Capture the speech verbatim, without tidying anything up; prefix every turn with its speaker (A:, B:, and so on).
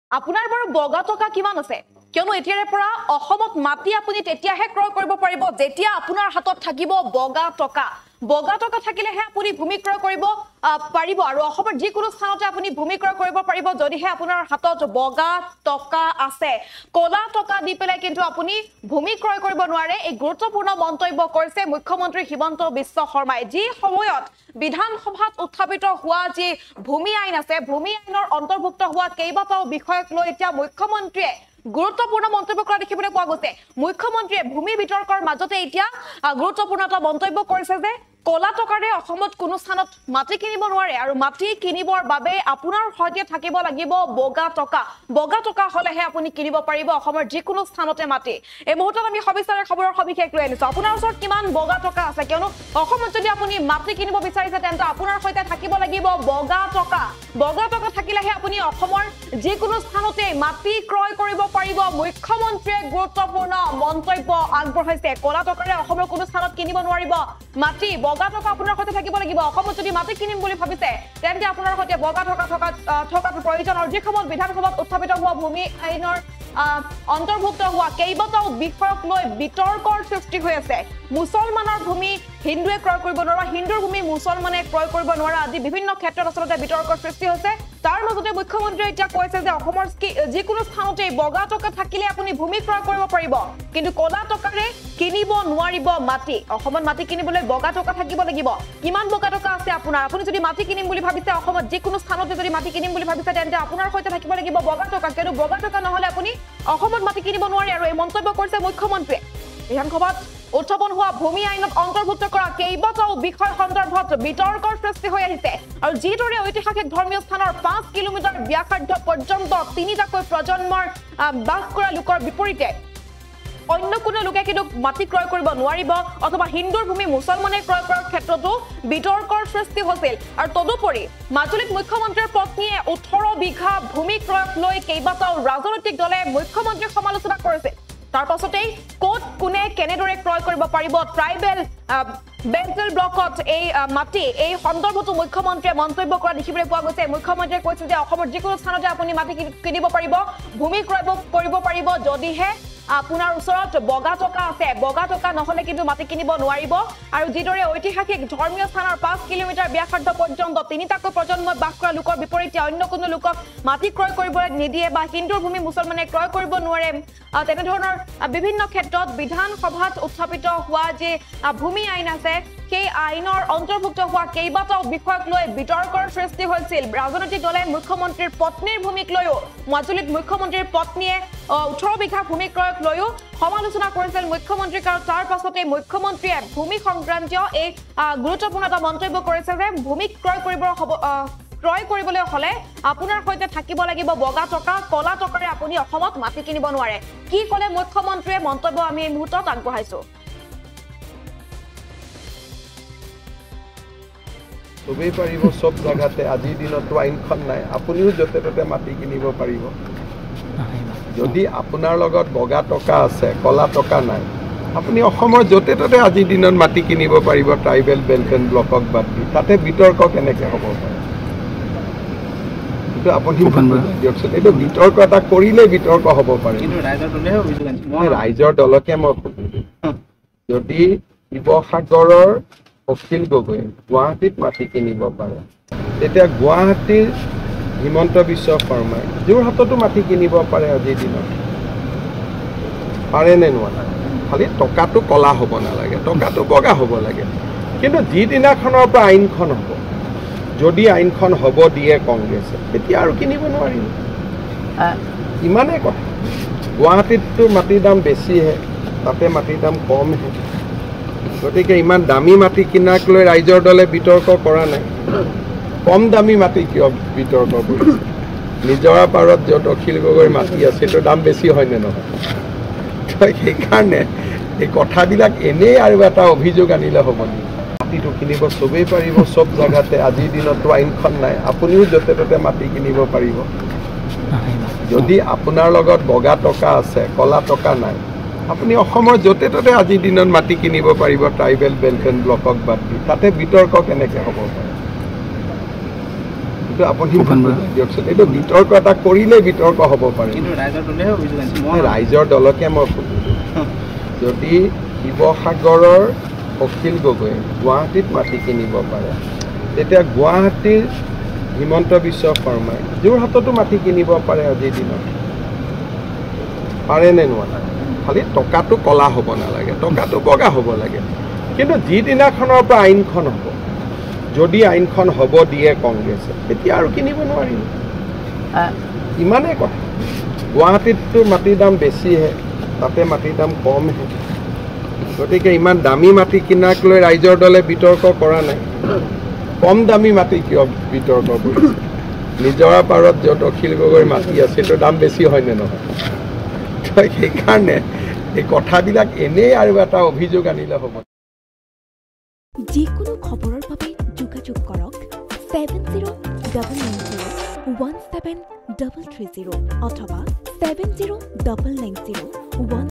A: আপোনাৰ বাৰু বগা টকা কিমান আছে কিয়নো এতিয়াৰে পৰা অসমত মাটি আপুনি তেতিয়াহে ক্ৰয় কৰিব পাৰিব যেতিয়া আপোনাৰ হাতত থাকিব বগা টকা বগা টকা থাকিলেহে আপুনি ভূমি ক্ৰয় কৰিব পাৰিব আৰু অসমৰ যিকোনো স্থানতে আপুনি ভূমি ক্ৰয় কৰিব পাৰিব যদিহে আপোনাৰ হাতত বগা টকা আছে কলা টকা দি পেলাই কিন্তু আপুনি ভূমি ক্ৰয় কৰিব নোৱাৰে এই গুৰুত্বপূৰ্ণ মন্তব্য কৰিছে মুখ্যমন্ত্ৰী হিমন্ত বিশ্ব শৰ্মাই যি সময়ত বিধানসভাত উত্থাপিত হোৱা যি ভূমি আইন আছে ভূমি আইনৰ অন্তৰ্ভুক্ত হোৱা কেইবাটাও বিষয়ক লৈ এতিয়া মুখ্যমন্ত্ৰীয়ে গুৰুত্বপূৰ্ণ মন্তব্য কৰা দেখিবলৈ পোৱা গৈছে মুখ্যমন্ত্ৰীয়ে ভূমি বিতৰ্কৰ মাজতে এতিয়া গুৰুত্বপূৰ্ণ এটা মন্তব্য কৰিছে যে কলা টকাৰে অসমত কোনো স্থানত মাটি কিনিব নোৱাৰে আৰু মাটি কিনিবৰ বাবে আপোনাৰ সৈতে থাকিব লাগিব বগা টকা বগা টকা হলেহে আপুনি কিনিব পাৰিব অসমৰ যিকোনো স্থানতে মাটি এই মুহূৰ্তত আমি সবিস্তাৰে খবৰৰ সবিশেষ লৈ আনিছো আপোনাৰ ওচৰত কিমান বগা টকা আছে কিয়নো অসমত যদি আপুনি মাটি কিনিব বিচাৰিছে তেন্তে আপোনাৰ সৈতে থাকিব লাগিব বগা টকা বগা টকা থাকিলেহে আপুনি অসমৰ যিকোনো স্থানতে মাটি ক্ৰয় কৰিব পাৰিব মুখ্যমন্ত্ৰীয়ে গুৰুত্বপূৰ্ণ মন্তব্য আগবঢ়াইছে কলা টকাৰে অসমৰ কোনো স্থানত কিনিব নোৱাৰিব মাটি বগা টকা আপোনাৰ সৈতে থাকিব লাগিব অসমত যদি মাটি কিনিম বুলি ভাবিছে তেন্তে আপোনাৰ সৈতে বগা টকা থকা থকাটো প্ৰয়োজন আৰু যি সময়ত বিধানসভাত উত্থাপিত হোৱা ভূমি আইনৰ অন্তৰ্ভুক্ত হোৱা কেইবাটাও বিষয়ক লৈ বিতৰ্কৰ সৃষ্টি হৈ আছে মুছলমানৰ ভূমি হিন্দুৱে ক্ৰয় কৰিব নোৱাৰা হিন্দুৰ ভূমি মুছলমানে ক্ৰয় কৰিব নোৱাৰা আদি বিভিন্ন ক্ষেত্ৰত আচলতে বিতৰ্কৰ সৃষ্টি হৈছে তাৰ মাজতে মুখ্যমন্ত্ৰীয়ে এতিয়া কৈছে যে অসমৰ যিকোনো স্থানতে বগা টকা থাকিলে আপুনি ভূমি ক্ৰয় কৰিব পাৰিব কিন্তু কলা টকাৰে কিনিব নোৱাৰিব মাটি অসমত মাটি কিনিবলৈ বগা টকা থাকিব লাগিব কিমান বগা টকা আছে আপোনাৰ আপুনি যদি মাটি কিনিম বুলি ভাবিছে অসমত যিকোনো স্থানতে যদি মাটি কিনিম বুলি ভাবিছে তেন্তে আপোনাৰ সৈতে থাকিব লাগিব বগা টকা কিন্তু বগা টকা নহলে আপুনি অসমত মাটি কিনিব নোৱাৰে আৰু এই মন্তব্য কৰিছে মুখ্যমন্ত্ৰীয়ে বিধানসভাত উত্থাপন হোৱা ভূমি আইনত অন্তৰ্ভুক্ত কৰা কেইবাটাও বিষয় সন্দৰ্ভত বিতৰ্কৰ সৃষ্টি হৈ আহিছে আৰু যিদৰে ঐতিহাসিক ধৰ্মীয় স্থানৰ পাঁচ কিলোমিটাৰ ব্যাসাৰ্ধ পৰ্যন্ত তিনিটাকৈ প্ৰজন্মৰ বাস কৰা লোকৰ বিপৰীতে অন্য কোনো লোকে কিন্তু মাটি ক্ৰয় কৰিব নোৱাৰিব অথবা হিন্দুৰ ভূমি মুছলমানে ক্ৰয় কৰাৰ ক্ষেত্ৰতো বিতৰ্কৰ সৃষ্টি হৈছিল আৰু তদুপৰি মাজুলীত মুখ্যমন্ত্ৰীৰ পত্নীয়ে ওঠৰ বিঘা ভূমি ক্ৰয়ক লৈ কেইবাটাও ৰাজনৈতিক দলে মুখ্যমন্ত্ৰীক সমালোচনা কৰিছিল তাৰ পাছতেই কোট কোনে কেনেদৰে ক্ৰয় কৰিব পাৰিব ট্ৰাইবেল বেন্টেল ব্লকত এই মাটি এই সন্দৰ্ভতো মুখ্যমন্ত্ৰীয়ে মন্তব্য কৰা দেখিবলৈ পোৱা গৈছে মুখ্যমন্ত্ৰীয়ে কৈছে যে অসমৰ যিকোনো স্থানতে আপুনি মাটি কিনিব পাৰিব ভূমি ক্ৰয় কৰিব পাৰিব যদিহে আপোনাৰ ওচৰত বগা টকা আছে বগা টকা নহলে কিন্তু মাটি কিনিব নোৱাৰিব আৰু যিদৰে ঐতিহাসিক ধৰ্মীয় স্থানৰ পাঁচ কিলোমিটাৰ ব্যাসাৰ্ধ পৰ্যন্ত তিনিটাকৈ প্ৰজন্মই বাস কৰা লোকৰ বিপৰীতে অন্য কোনো লোকক মাটি ক্ৰয় কৰিবলৈ নিদিয়ে বা হিন্দুৰ ভূমি মুছলমানে ক্ৰয় কৰিব নোৱাৰে তেনেধৰণৰ বিভিন্ন ক্ষেত্ৰত বিধানসভাত উত্থাপিত হোৱা যে ভূমি আইন আছে সেই আইনৰ অন্তৰ্ভুক্ত হোৱা কেইবাটাও বিষয়ক লৈ বিতৰ্কৰ সৃষ্টি হৈছিল ৰাজনৈতিক দলে মুখ্যমন্ত্ৰীৰ পত্নীৰ ভূমিক লৈও মাজুলীত মুখ্যমন্ত্ৰীৰ পত্নীয়ে ওঠৰ বিঘা ভূমি ক্ৰয়ক লৈও সমালোচনা কৰিছিল মুখ্যমন্ত্ৰীক আৰু তাৰ পাছতে মুখ্যমন্ত্ৰীয়ে ভূমি সংক্ৰান্তীয় এই গুৰুত্বপূৰ্ণ এটা মন্তব্য কৰিছে যে ভূমি ক্ৰয় কৰিব ক্ৰয় কৰিবলৈ হলে আপোনাৰ সৈতে থাকিব লাগিব বগা টকা কলা টকাৰে আপুনি অসমত মাটি কিনিব নোৱাৰে কি ক'লে মুখ্যমন্ত্ৰীয়ে মন্তব্য আমি এই মুহূৰ্তত আগবঢ়াইছো
B: সবেই পাৰিব সব জায়গাতে আজিৰ দিনতো আইনখন নাই আপুনিও যতে ততে মাটি কিনিব পাৰিব যদি আপোনাৰ লগত বগা টকা আছে কলা টকা নাই আপুনি অসমৰ যতে ততে আজিৰ দিনত মাটি কিনিব পাৰিব ট্ৰাইবেল বেল্ট ব্লকক বাদ দি তাতে বিতৰ্ক কেনেকে হ'ব পাৰে কিন্তু আপুনি দিয়কচোন এইটো বিতৰ্ক এটা কৰিলে বিতৰ্ক হ'ব পাৰে মই ৰাইজৰ দলকে মই যদি শিৱসাগৰৰ অখিল গগৈ গুৱাহাটীত মাটি কিনিব পাৰে তেতিয়া গুৱাহাটীৰ হিমন্ত বিশ্ব শৰ্মাই যোৰহাটতো মাটি কিনিব পাৰে আজিৰ দিনত পাৰে নে নোৱাৰে খালি টকাটো কলা হ'ব নালাগে টকাটো বগা হ'ব লাগে কিন্তু যিদিনাখনৰ পৰা আইনখন হ'ব যদি আইনখন হ'ব দিয়ে কংগ্ৰেছে তেতিয়া আৰু কিনিব নোৱাৰিব ইমানেই কথা গুৱাহাটীততো মাটিৰ দাম বেছিহে তাতে মাটিৰ দাম কমহে গতিকে ইমান দামী মাটি কিনাক লৈ ৰাইজৰ দলে বিতৰ্ক কৰা নাই কম দামী মাটি কিয় বিতৰ্ক কৰিছে নিজৰা পাৰত য'ত অখিল গগৈৰ মাটি আছে সেইটো দাম বেছি হয়নে নহয় সেইকাৰণে এই কথাবিলাক এনেই আৰু এটা অভিযোগ আনিলে হ'ব নেকি মাটিটো কিনিব চবেই পাৰিব সব জায়গাতে আজিৰ দিনতো আইনখন নাই আপুনিও যতে ততে মাটি কিনিব পাৰিব যদি আপোনাৰ লগত বগা টকা আছে কলা টকা নাই আপুনি অসমৰ যতে ততে আজিৰ দিনত মাটি কিনিব পাৰিব ট্ৰাইবেল বেল্ট ব্লকক বাদ দি তাতে বিতৰ্ক কেনেকে হ'ব পাৰে এইটো আপুনি দিয়কচোন এইটো বিতৰ্ক এটা কৰিলে বিতৰ্ক হ'ব পাৰে
C: কিন্তু ৰাইজৰ দলেহে অভিযোগ আনিছে
B: মই ৰাইজৰ দলকে মই যদি শিৱসাগৰৰ অখিল গগৈ গুৱাহাটীত মাটি কিনিব পাৰে তেতিয়া গুৱাহাটীৰ হিমন্ত বিশ্ব শৰ্মাই যোৰহাটতো মাটি কিনিব পাৰে আজিৰ দিনত পাৰে নে নোৱাৰে খালি টকাটো কলা হ'ব নালাগে টকাটো বগা হ'ব লাগে কিন্তু যিদিনাখনৰ পৰা আইনখন হ'ব যদি আইনখন হ'ব দিয়ে কংগ্ৰেছে তেতিয়া আৰু কিনিব নোৱাৰিব ইমানেই কথা গুৱাহাটীততো মাটিৰ দাম বেছিহে তাতে মাটিৰ দাম কমহে গতিকে ইমান দামী মাটি কিনাক লৈ ৰাইজৰ দলে বিতৰ্ক কৰা নাই কম দামী মাটি কিয় বিতৰ্ক কৰিছে নিজৰা পাৰত য'ত অখিল গগৈৰ মাটি আছে সেইটো দাম বেছি হয়নে নহয় সেইকাৰণে এই কথাবিলাক এনেই আৰু এটা অভিযোগ আনিলে হ'ব
D: যিকোনো খবৰৰ বাবে যোগাযোগ কৰক seven zero' double nine zero' one seven double three zero' অথবা seven zero' double nine zero' one